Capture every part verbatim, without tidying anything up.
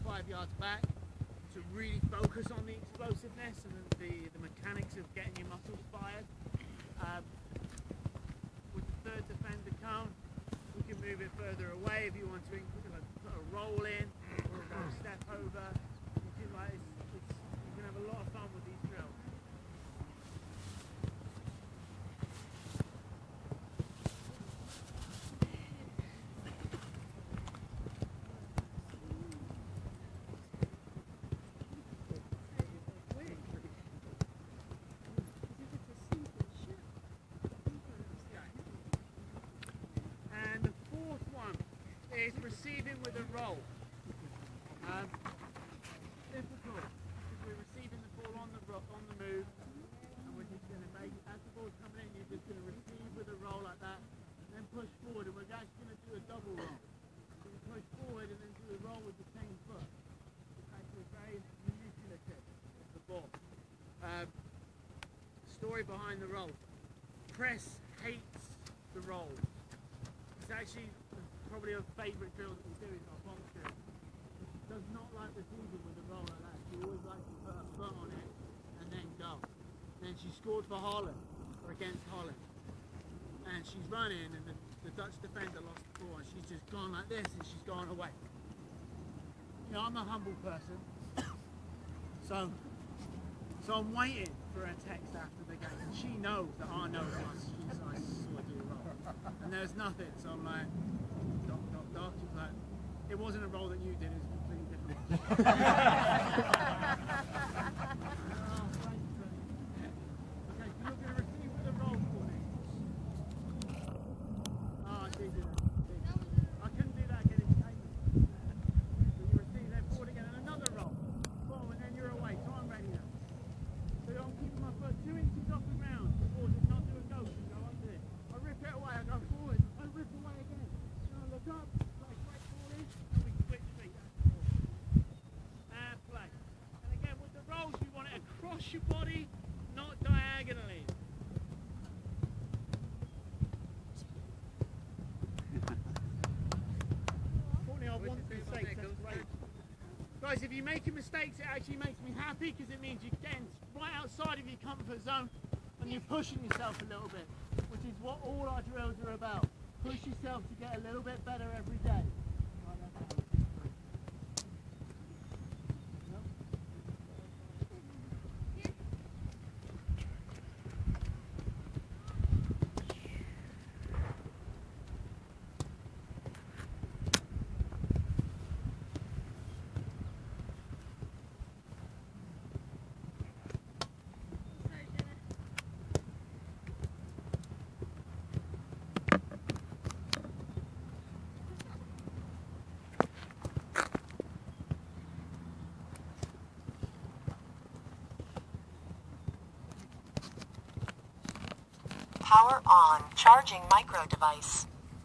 five yards back to really focus on the explosiveness and the, the mechanics of getting your muscles fired. Um, with the third defender cone, we can move it further away if you want to like, put a roll in or a roll step over. You can, like, it's, it's, you can have a lot of fun with these drills. Is receiving with a roll. Um, difficult because we're receiving the ball on the on the move, and we're just going to make as the ball's coming in, you're just going to receive with a roll like that, and then push forward, and we're actually going to do a double roll. So we push forward and then do a roll with the same foot. It's actually very manipulative of the ball. Um, story behind the roll: press hates the roll. It's actually probably a favourite drill that we do is our bomb drill. She does not like receiving with a roll like that. She always likes to put her foot on it and then go. And then she scored for Holland, or against Holland. And she's running and the, the Dutch defender lost the ball and she's just gone like this and she's gone away. You know, I'm a humble person. so, so I'm waiting for her text after the game. And she knows that I know that I, she's, I saw her do a roll. And there's nothing, so I'm like, Doc, Doc, Doc. She was like, it wasn't a role that you did, it was a completely different one. oh, thank you, okay, so you're going to receive with a roll for me. Oh, I did do that. I couldn't do that again, it came. So you receive, then forward again, and another roll. Boom, and then you're away, so I'm ready now. So I'm keeping my foot two inches off the ground. The ball does not do a ghost and go under it. I rip it away, I go forward, I rip away again. Look up, like right forward, and we switch feet. And play. And again, with the rolls, you want it across your body, not diagonally. Courtney, I want mistakes, that's great. Guys, if you're making mistakes, it actually makes me happy because it means you're getting right outside of your comfort zone and you're pushing yourself a little bit, which is what all our drills are about. Push yourself to get a little bit better every day. Power on. Charging micro device.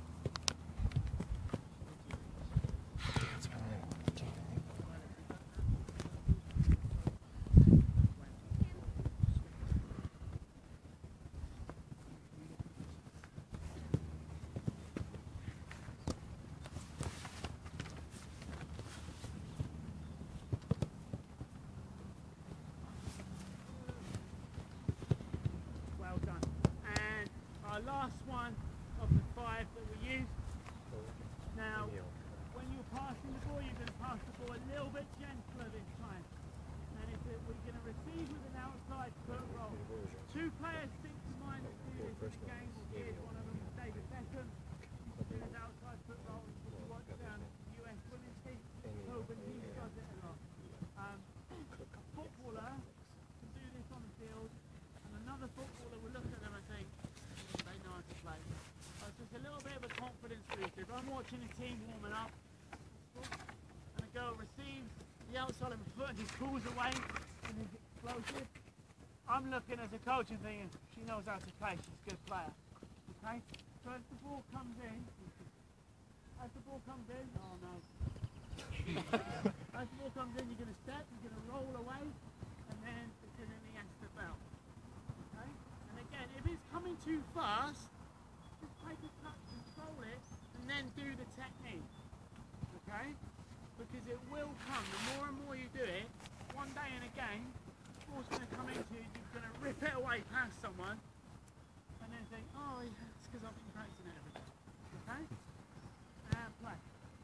Well done. And our last one of the five that we use. Now, when you're passing the ball, you're going to pass the ball a little bit gentler this time. And if it, we're going to receive with an outside foot roll. Two players stick to mind that do this in the game. Here's one of them, David Beckham. He used to do his outside foot roll. If you watch um, U S women's team, Tobin, he does it a lot. Um, a footballer can do this on the field, and another footballer will look at them and think, they know how to play. So it's just a little bit of a confidence booster. If I'm watching a team warming up, and a girl receives the outside of her foot and just pulls away and is explosive, I'm looking as a coach and thinking, she knows how to play, she's a good player. Okay? So as the ball comes in, as the ball comes in, oh no. As the ball comes in, you're going to step, you're going to roll away, and then it's in the Iniesta belt. Okay? And again, if it's coming too fast, just take a touch, control it, and then do the technique. Okay? because it will come. The more and more you do it, one day in a game, the ball's going to come into you, you're going to rip it away past someone, and then think, oh, yeah, it's because I've been practicing it every day. Okay? And play.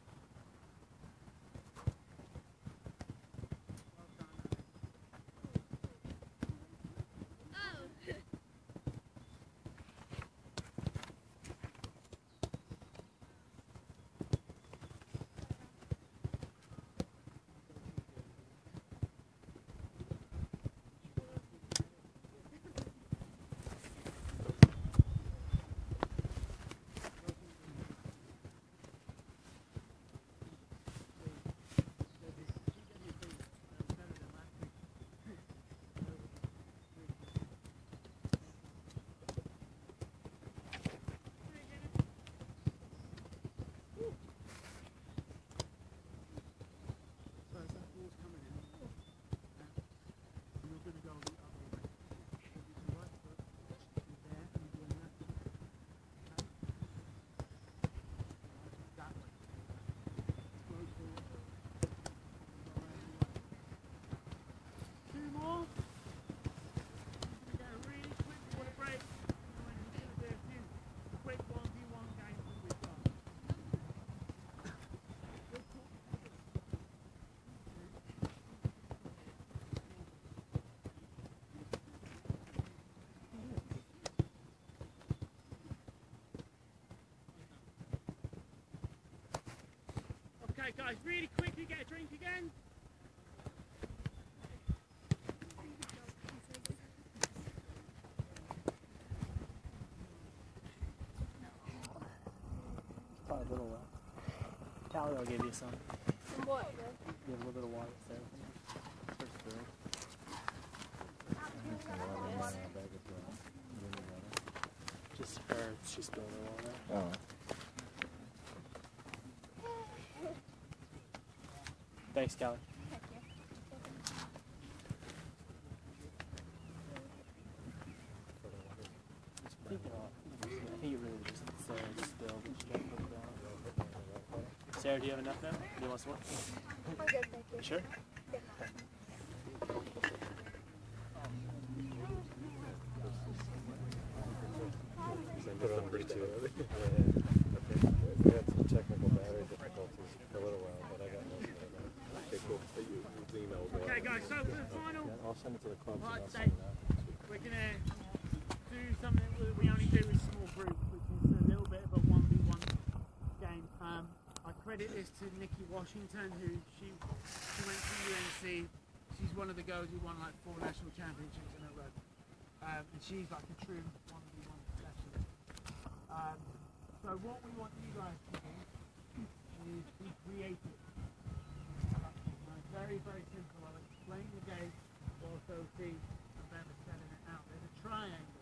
Well done, Alex. Okay guys, really quickly get a drink again. Probably a little while. Callie will give you some. Some what? You have a little bit of water there. Just her, she's spilled her water. Oh. Thanks, Callie. Thank you. Speaking of, I think it really just Sarah spilled, but she can't put it down. Sarah, do you have enough now? Do you want some more? I'm good, thank you. You sure? Yeah. Put it on three two. We had some technical battery difficulties for a little while, but I got most of it now. Okay, cool. So you, you email me. Okay guys, so for the final Yeah, I'll send it to the club. part and I'll today, send it out. we're going to do something that we only do with small groups, which is a little bit of a one v one game. Um, I credit this to Nikki Washington, who she, she went to U N C. She's one of the girls who won like four national championships in a row. Um, and she's like a true one v one specialist. Um, so what we want you guys to do is be creative. Uh, very, very simple. I'll explain the game whilst O T and Ben are spelling it out. There's a triangle.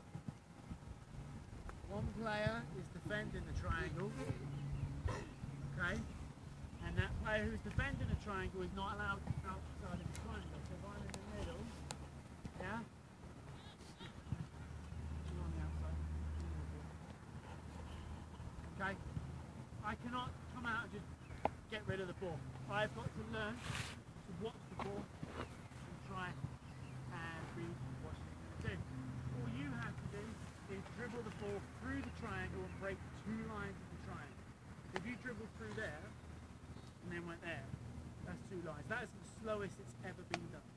One player is defending the triangle. Okay? And that player who's defending the triangle is not allowed outside of the triangle. So if I'm in the middle, yeah? You're on the outside. Okay? I cannot come out and just get rid of the ball. I've got to learn to watch the ball and try and read what she's going to do. All you have to do is dribble the ball through the triangle and break two lines of the triangle. If you dribble through there and then went there, that's two lines. That is the slowest it's ever been done.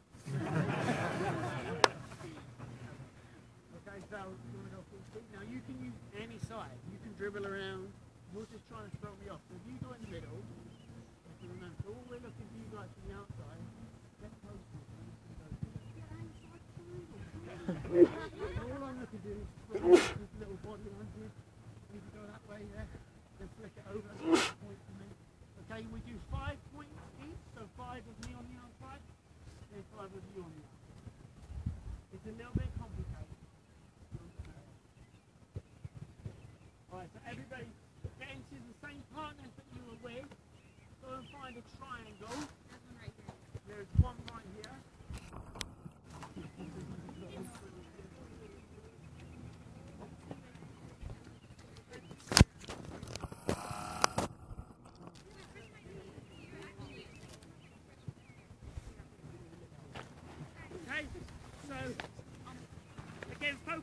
Okay, so you want to go full speed. Now you can use any side. You can dribble around. You're just trying to throw me off. So if you go in the middle, if you remember, so all we're looking for you guys from the outside, get close to it. All I'm looking to do is throw this little body onto it. You can go that way, yeah. Then flick it over. Point to me. Okay, we do five points each. So five with me on the outside, and five with you on the outside. It's a little bit complicated. Alright, so everybody get into the same partners that you were with. Go and find a triangle. There's one right here. There's one right here.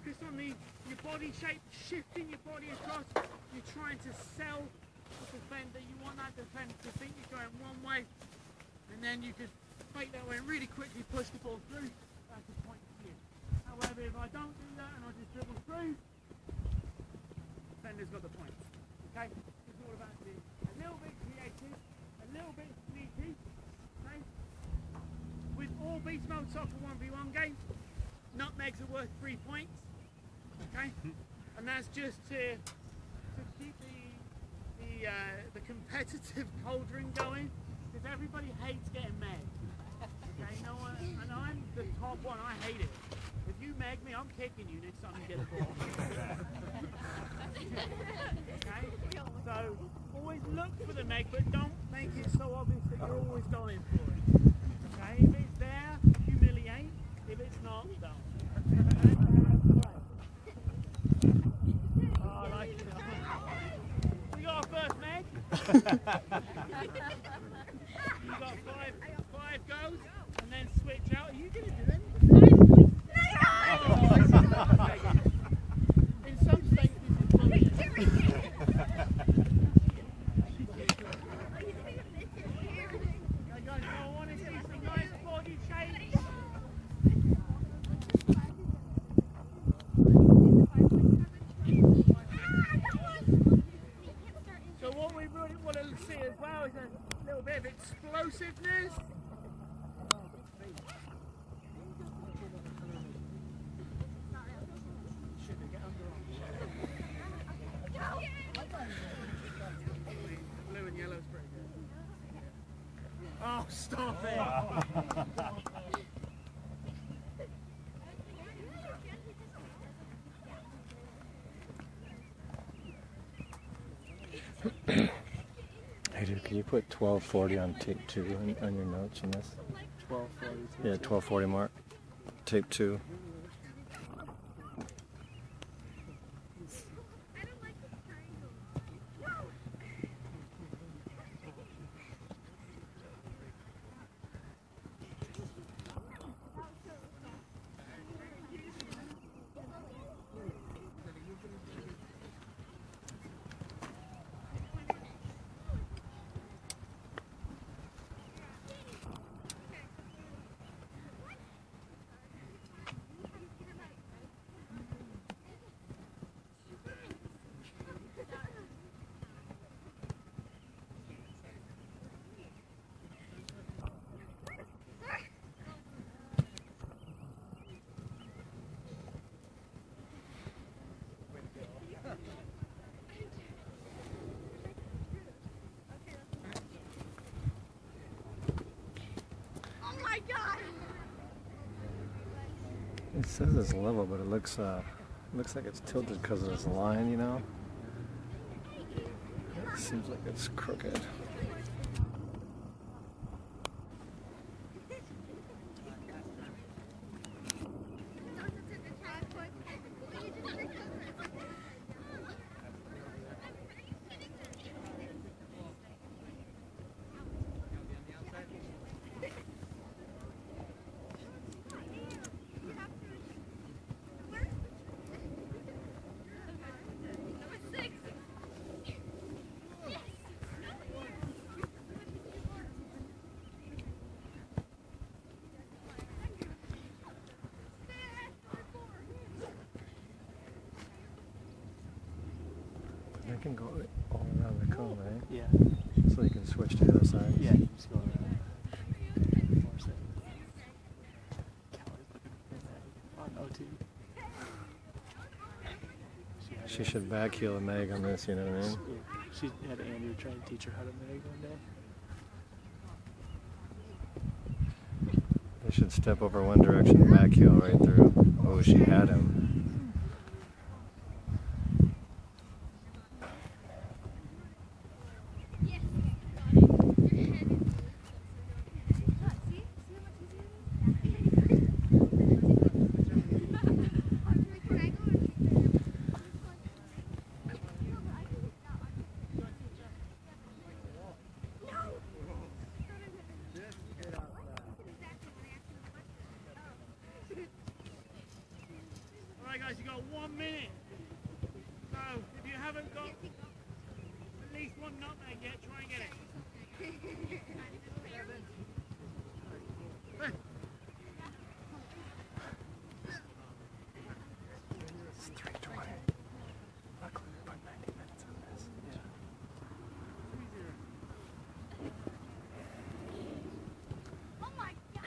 focus on the your body shape, shifting your body across. You're trying to sell the defender. You want that defender to think you're going one way, and then you can make that way and really quickly push the ball through. That's a point for you. However, if I don't do that and I just dribble through, defender's got the point. Okay? It's all about being a little bit creative, a little bit sneaky. Okay? With all beast mode soccer one v one games, nutmegs are worth three points. Okay? And that's just to, to keep the the, uh, the competitive cauldron going, because everybody hates getting megged. Okay, you know what? And I'm the top one, I hate it. If you meg me, I'm kicking you next time you get a ball. Okay? So always look for the meg, but don't make it so obvious that you're always going for it. Okay? If it's there, humiliate. If it's not, don't. Oh, I like it. We got our first meg. You got five, five goes, and then switch out. Are you going to do anything? Oh, in some states, this is bullying. Now, guys, I want to see some nice body shapes. So what we really want to see as well is a little bit of explosiveness. Blue and yellow's pretty good. Oh, stop it! Hey dude, can you put twelve forty on tape two on, on your notes in this? twelve forty. Yeah, twelve forty mark. Tape two. It says it's level, but it looks uh, looks like it's tilted because of this line, you know? It seems like it's crooked. I can go all around the cone, right? Yeah. So you can switch to the other side. Yeah, you just go around. Force it. Callie's looking on O T. She should back heel a Meg on this, you know what I mean? Yeah, she had Andrew try to teach her how to meg one day. They should step over one direction, back heel right through. Oh, she had him. Alright minute. So if you haven't got at least one nutmeg yet, try and get it. It's three twenty. Luckily we put ninety minutes on this. Yeah. Oh my god!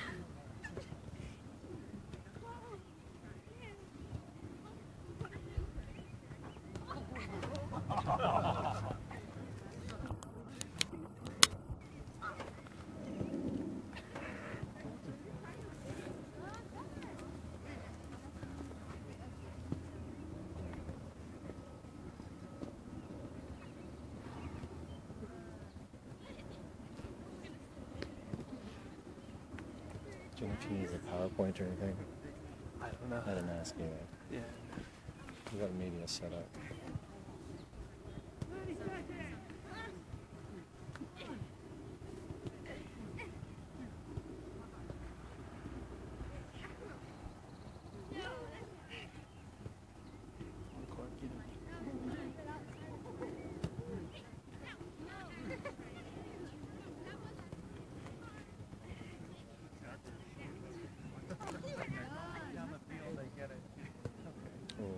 Do you know if you need a PowerPoint or anything? I don't know. I didn't ask you. Yeah. You got media set up. Record, you know. Cool.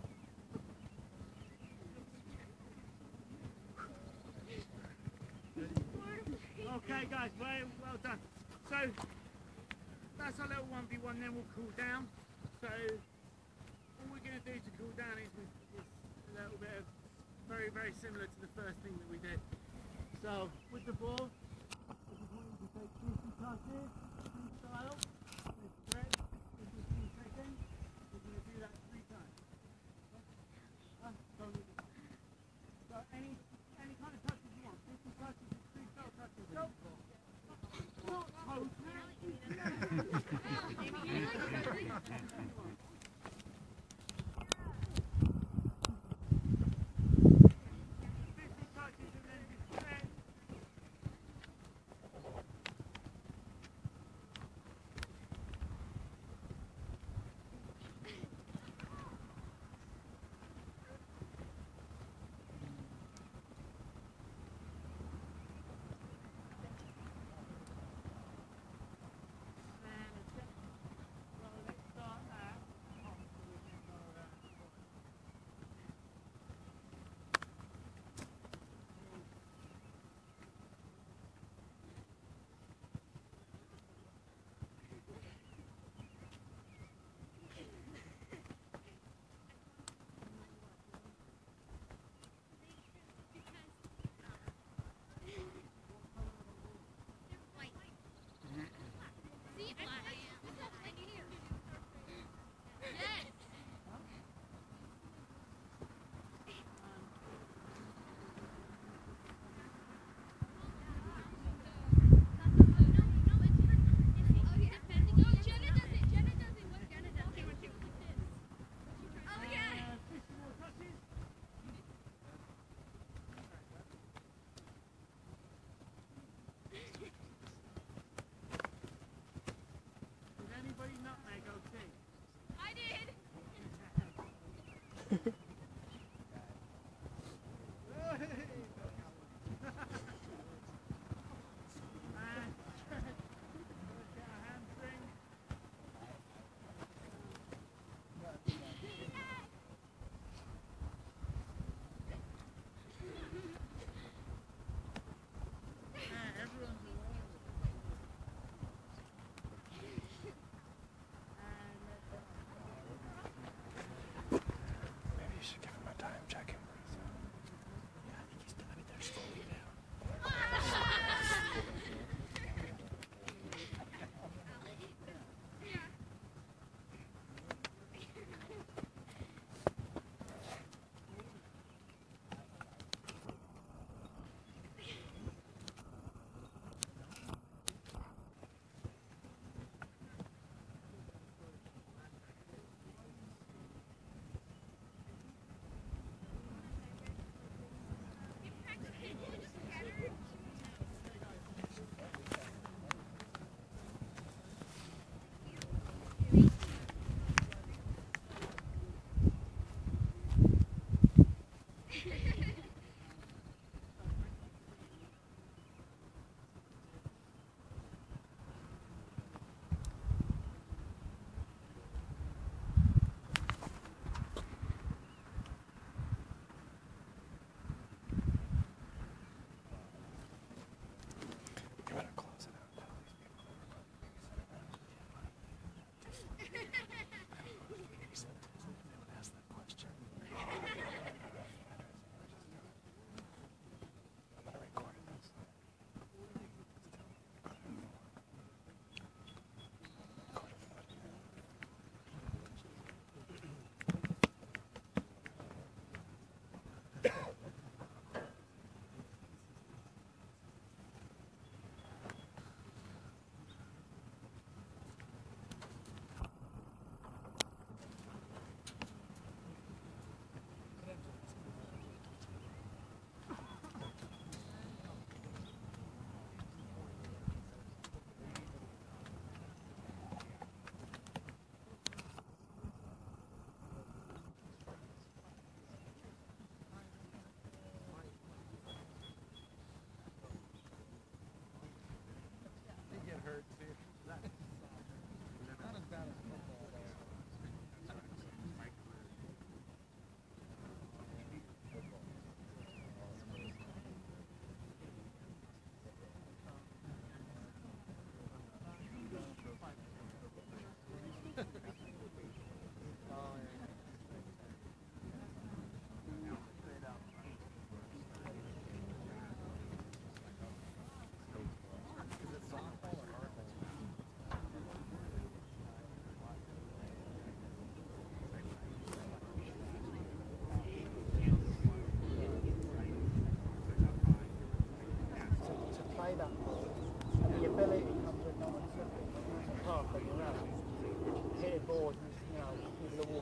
Okay guys, well, well done. So that's our little one v one, then we'll cool down. So all we're going to do to cool down is, is a little bit of very, very similar to the first thing that we did. So with the ball, I just want you to take fifty touches, freestyle, with thread, in fifteen seconds. We're going to do that three times. Uh, so, so any, any kind of touches you want, fifty touches, freestyle touches. Go. Well, let's start that.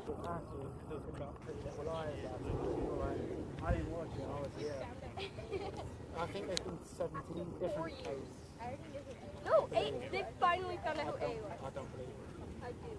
talking about Pretty Little Liars. I didn't watch it, I was here. I think there's been seventeen different shows. No, eight. They finally found out who A was. I don't believe it. I do.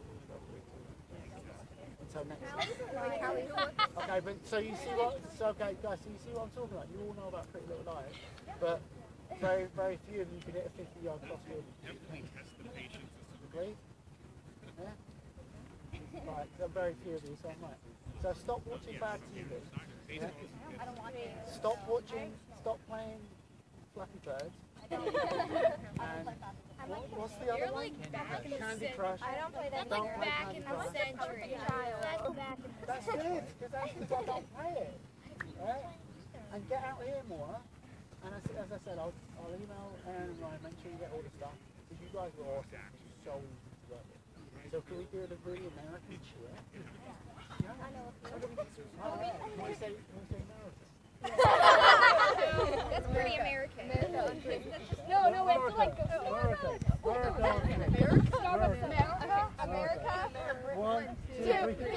So next. Okay, but so you see what? So okay, guys. So you see what I'm talking about? You all know about Pretty Little Liars, but very, very few of you can hit a fifty-yard crossfield. Agreed? Yeah. Right. So very few of you. So I'm right. So stop watching bad T V. Yeah? I don't want it. Stop watching. Stop playing Flappy Bird. And what, what's the other You're one? like back in the Candy cen- Crush. I don't play that. Don't Like play back Candy in Crush. the century. That's back in the That's good, because that's because I don't play it. Right? And get out here more. And as, as I said, I'll, I'll email Aaron and Ryan, make sure you get all the stuff. Because you guys were awesome. It's so easy to work with. So can we do the really American cheer? Yeah? I know. Alright. Can we say, can we say American? That's pretty American. No, no, we have to like go. America. America. Starbucks America. America. One, two, Two. three.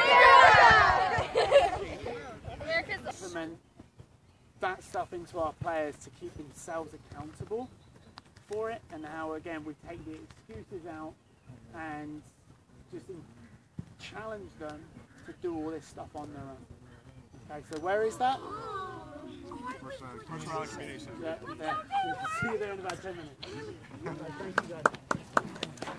America's Implement that stuff into our players to keep themselves accountable for it, and how again we take the excuses out and just challenge them to do all this stuff on their own. Okay, so where is that? Yeah, there. See you there in about ten minutes. Okay, thank you guys.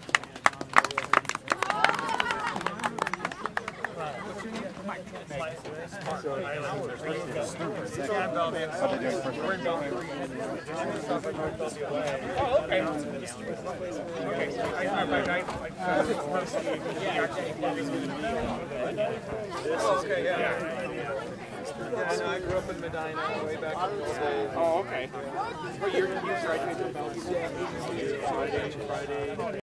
Oh, okay, yeah. Yeah, I know, I grew up in Medina way back in the day. Oh, okay. What year did you graduate from Belgium? Friday, Friday.